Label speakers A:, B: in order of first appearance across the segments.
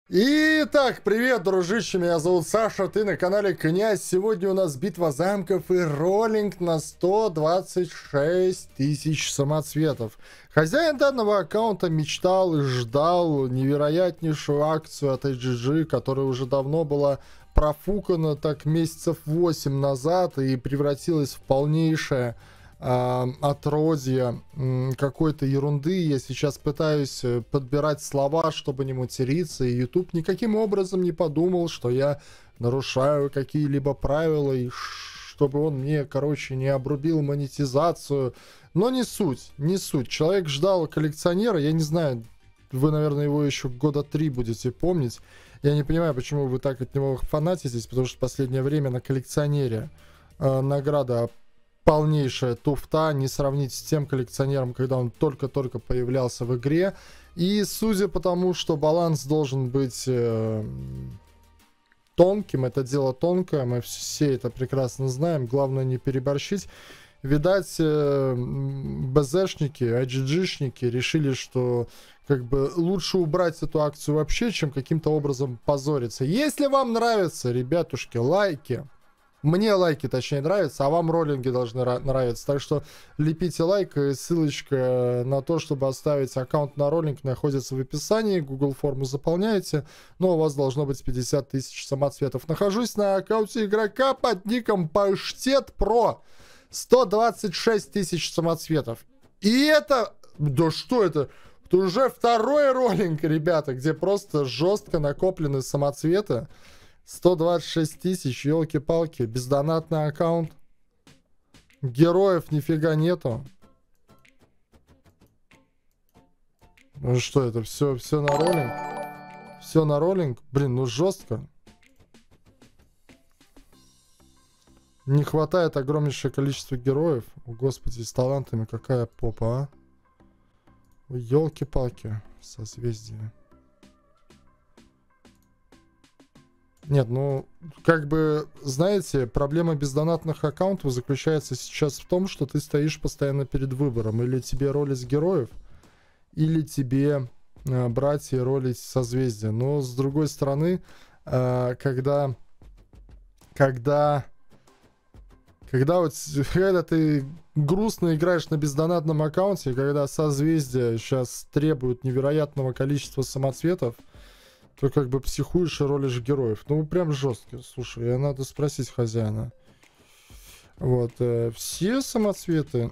A: Итак, привет, дружище, меня зовут Саша, ты на канале Князь. Сегодня у нас битва замков и роллинг на 126 тысяч самоцветов. Хозяин данного аккаунта мечтал и ждал невероятнейшую акцию от HGG, которая уже давно была профукана так месяцев 8 назад и превратилась в полнейшее отродье какой-то ерунды. Я сейчас пытаюсь подбирать слова, чтобы не материться, и YouTube никаким образом не подумал, что я нарушаю какие-либо правила, и чтобы он мне, короче, не обрубил монетизацию. Но не суть, не суть. Человек ждал коллекционера, я не знаю, вы, наверное, его еще года 3 будете помнить. Я не понимаю, почему вы так от него фанатитесь, потому что в последнее время на коллекционере награда полнейшая туфта, не сравнить с тем коллекционером, когда он только-только появлялся в игре. И судя по тому, что баланс должен быть тонким, это дело тонкое, мы все это прекрасно знаем, главное не переборщить. Видать, БЗшники, IGG-шники решили, что как бы лучше убрать эту акцию вообще, чем каким-то образом позориться. Если вам нравится, ребятушки, лайки. Мне лайки, точнее, нравятся, а вам роллинги должны нравиться. Так что лепите лайк, и ссылочка на то, чтобы оставить аккаунт на роллинг, находится в описании. Google форму заполняете, но у вас должно быть 50 тысяч самоцветов. Нахожусь на аккаунте игрока под ником Паштет Про. 126 тысяч самоцветов. И это... Да что это? Это уже второй роллинг, ребята, где просто жестко накоплены самоцветы. 126 тысяч, елки-палки, бездонатный аккаунт. Героев нифига нету. Ну что это, все на роллинг? Все на роллинг? Блин, ну жестко. Не хватает огромнейшее количество героев. О, господи, с талантами какая попа, а? Елки-палки, созвездие. Нет, ну, как бы, знаете, проблема бездонатных аккаунтов заключается сейчас в том, что ты стоишь постоянно перед выбором. Или тебе ролить героев, или тебе брать и ролить созвездия. Но, с другой стороны, когда вот, когда ты грустно играешь на бездонатном аккаунте, когда созвездия сейчас требуют невероятного количества самоцветов, то как бы психуешь и ролишь героев. Ну, прям жестко. Слушай, надо спросить хозяина. Вот. Все самоцветы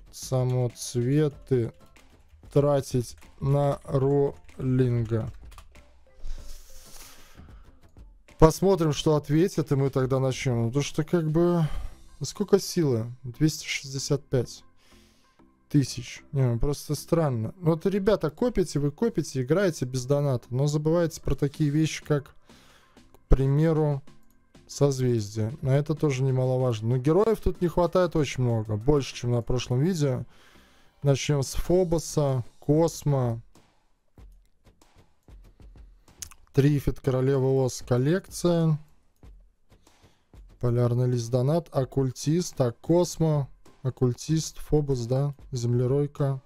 A: тратить на роллинга. Посмотрим, что ответит, и мы тогда начнем. Потому что как бы... Сколько силы? 265 тысяч. Не, ну просто странно. Вот, ребята, копите, вы копите, играете без доната, но забываете про такие вещи, как, к примеру, созвездие. На это тоже немаловажно. Но героев тут не хватает очень много. Больше, чем на прошлом видео. Начнем с Фобоса, Космо, Трифит, Королева Ос, коллекция. Полярный лист донат, оккультист, так, Космо, оккультист, Фобос, да, землеройка,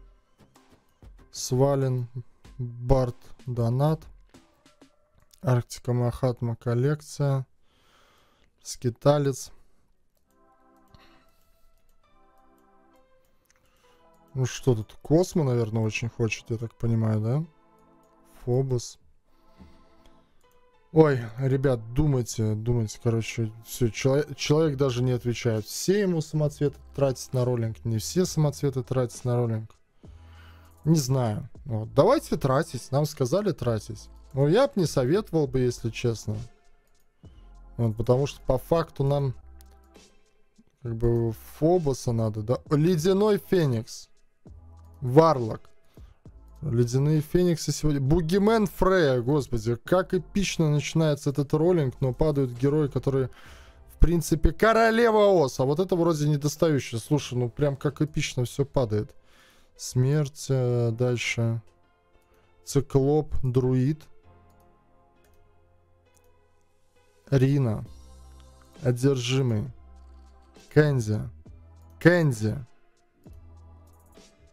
A: Свален, Барт, донат, Арктика Махатма, коллекция, Скиталец. Ну что тут, Космо, наверное, очень хочет, я так понимаю, да? Фобос. Ой, ребят, думайте, короче, все, человек даже не отвечает. Все ему самоцветы тратить на роллинг, не все самоцветы тратить на роллинг. Не знаю. Вот. Давайте тратить, нам сказали тратить. Но я бы не советовал бы, если честно. Вот, потому что по факту нам как бы Фобоса надо, да? Ледяной Феникс. Варлок. Ледяные фениксы сегодня. Бугимен Фрея, господи, как эпично начинается этот роллинг, но падают герои, которые, в принципе, Королева Ос. А вот это вроде недостающее. Слушай, ну прям как эпично все падает. Смерть, дальше. Циклоп, Друид. Рина. Одержимый. Кэнди.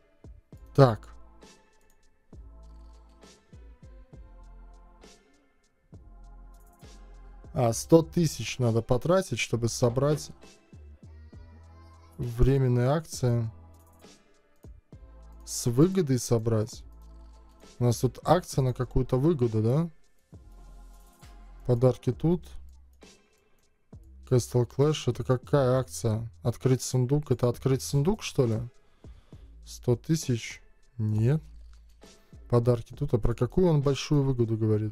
A: Так. 100 тысяч надо потратить, чтобы собрать временные акции. С выгодой собрать. У нас тут акция на какую-то выгоду, да? Подарки тут. Castle Clash. Это какая акция? Открыть сундук. Это открыть сундук, что ли? 100 тысяч? Нет. Подарки тут. А про какую он большую выгоду говорит?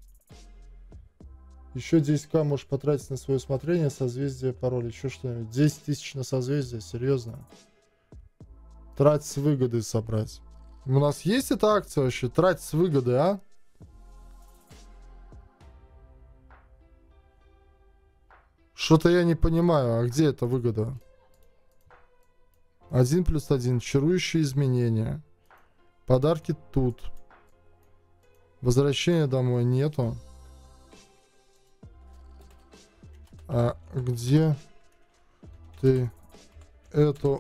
A: Еще 10к можешь потратить на свое усмотрение. Созвездие, пароль. Еще что-нибудь. 10 тысяч на созвездие? Серьезно? Трать с выгодой собрать. У нас есть эта акция вообще? Трать с выгодой, а? Что-то я не понимаю. А где эта выгода? 1+1. Чарующие изменения. Подарки тут. Возвращения домой нету. А где ты эту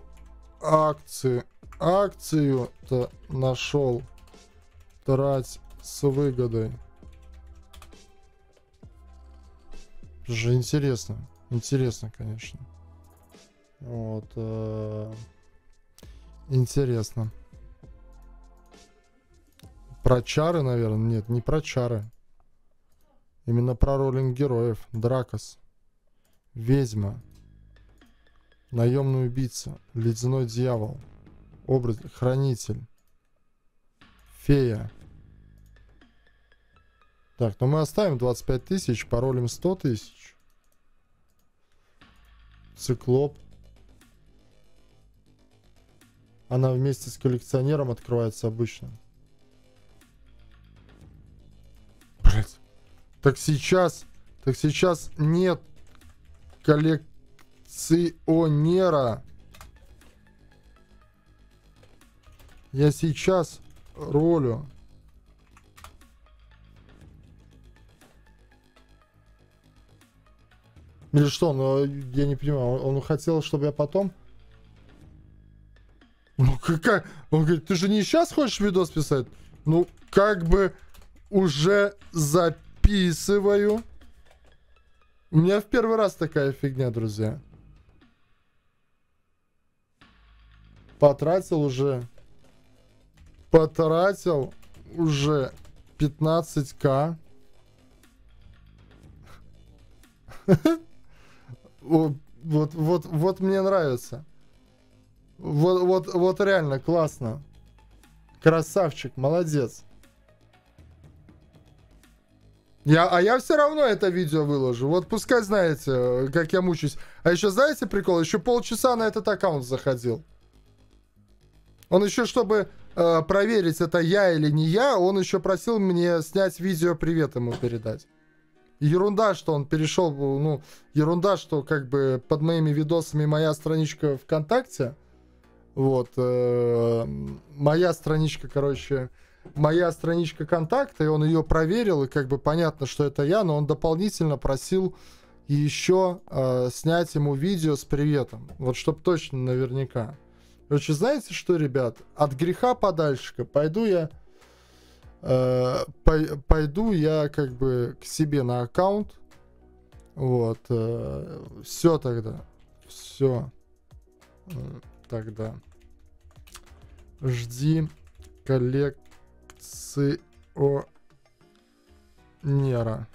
A: акцию-то нашел? Трать с выгодой. Же интересно. Интересно, конечно. Вот. Интересно. Про чары, наверное? Нет, не про чары. Именно про роллинг героев. Дракос. Ведьма. Наемный убийца. Ледяной дьявол. Образ. Хранитель. Фея. Так, ну мы оставим 25 тысяч, паролем 100 тысяч. Циклоп. Она вместе с коллекционером открывается обычно. Блять. Так сейчас нет коллекционера. Я сейчас ролю. Или что? Ну, я не понимаю. Он хотел, чтобы я потом... Ну, какая... Он говорит, ты же не сейчас хочешь видос писать? Ну, как бы уже записываю. У меня в первый раз такая фигня, друзья. Потратил уже 15к. Вот мне нравится. Вот реально классно. Красавчик, молодец. Я все равно это видео выложу. Вот пускай знаете, как я мучаюсь. А еще знаете прикол? Еще полчаса на этот аккаунт заходил. Он еще, чтобы проверить, это я или не я, он еще просил мне снять видео, привет ему передать. Ерунда, что он перешел, ну, ерунда, что как бы под моими видосами моя страничка ВКонтакте. Вот. Моя страничка, короче, моя страничка контакта, и он ее проверил, и как бы понятно, что это я, но он дополнительно просил еще снять ему видео с приветом. Вот чтоб точно наверняка. Короче, знаете что, ребят? От греха подальше пойду я как бы к себе на аккаунт. Вот. Все тогда. Все. Тогда. Жди коллекционера.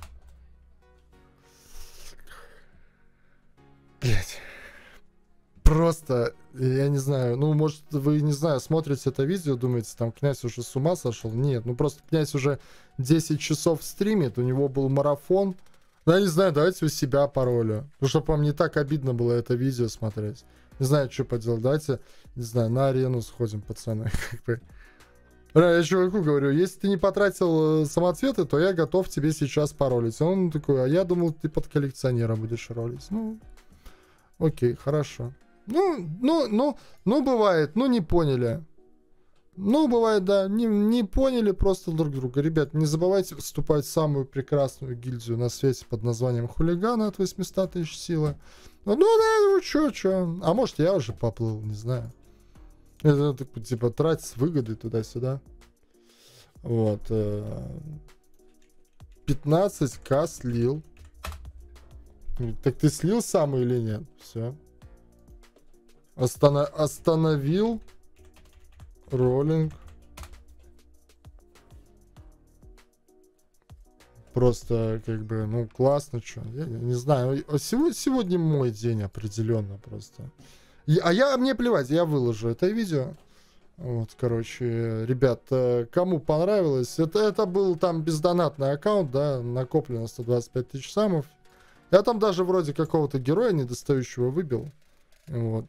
A: Блять. Просто, я не знаю, ну, может, вы, не знаю, смотрите это видео, думаете, там, князь уже с ума сошел? Нет, ну, просто князь уже 10 часов стримит, у него был марафон. Ну, я не знаю, давайте у себя паролю. Ну, чтобы вам не так обидно было это видео смотреть. Не знаю, что поделать, давайте, не знаю, на арену сходим, пацаны. Я чуваку говорю, если ты не потратил самоцветы, то я готов тебе сейчас паролить. Он такой, а я думал, ты под коллекционера будешь ролить. Ну, окей, хорошо. Ну, бывает, ну, не поняли. Ну, бывает, да, не поняли просто друг друга. Ребят, не забывайте вступать в самую прекрасную гильдию на свете под названием Хулиганы от 800 тысяч силы. Ну, да, ну, чё. А может, я уже поплыл, не знаю. Это, типа, трать с выгодой туда-сюда. Вот. 15к слил. Так ты слил сам или нет? Все. Остановил роллинг. Просто, как бы, ну, классно, что. Я не знаю. Сегодня мой день определенно просто. Мне плевать, я выложу это видео. Вот, короче, ребят, кому понравилось, это был там бездонатный аккаунт, да, накоплено 125 тысяч самов. Я там даже вроде какого-то героя недостающего выбил. Вот.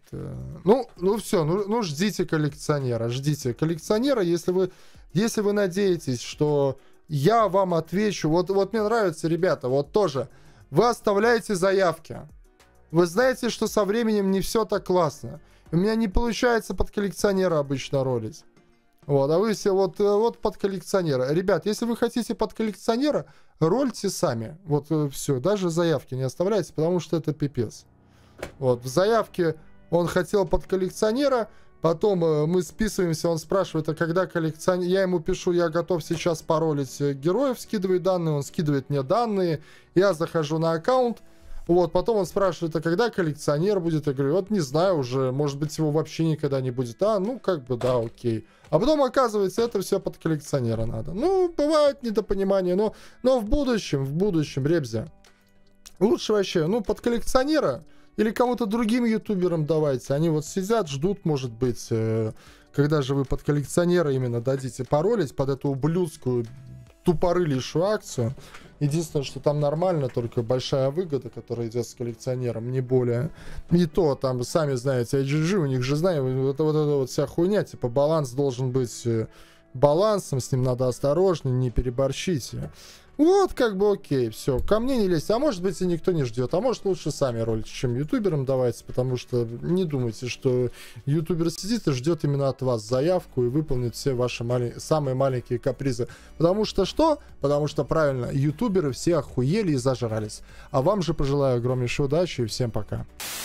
A: Ну все, ну ждите коллекционера, ждите коллекционера, если вы надеетесь, что я вам отвечу. Вот мне нравится, ребята, вот тоже. Вы оставляете заявки. Вы знаете, что со временем не все так классно. У меня не получается под коллекционера обычно ролить. Вот, а вы все вот под коллекционера. Ребят, если вы хотите под коллекционера, рольте сами. Вот все, даже заявки не оставляйте, потому что это пипец. Вот, в заявке он хотел под коллекционера, потом мы списываемся, он спрашивает, а когда коллекционер... Я ему пишу, я готов сейчас паролить героев, скидывает данные, он скидывает мне данные, я захожу на аккаунт, вот, потом он спрашивает, а когда коллекционер будет? Я говорю, вот не знаю уже, может быть его вообще никогда не будет. Ну, как бы, да, окей. А потом, оказывается, это все под коллекционера надо. Ну, бывает недопонимание, но в будущем, ребзя, лучше вообще, ну, под коллекционера или кому-то другим ютуберам давайте. Они вот сидят, ждут, может быть, когда же вы под коллекционера именно дадите паролить под эту ублюдскую тупорылейшую акцию. Единственное, что там нормально, только большая выгода, которая идет с коллекционером, не более. И то, там, сами знаете, IGG, у них же, знаете, вот эта вот вся хуйня, типа, баланс должен быть балансом, с ним надо осторожно, не переборщите. Вот, как бы, окей, все, ко мне не лезьте. А может быть, и никто не ждет. А может, лучше сами ролите, чем ютуберам давайте, потому что не думайте, что ютубер сидит и ждет именно от вас заявку и выполнит все ваши самые маленькие капризы. Потому что что? Потому что, правильно, ютуберы все охуели и зажрались. А вам же пожелаю огромнейшей удачи и всем пока.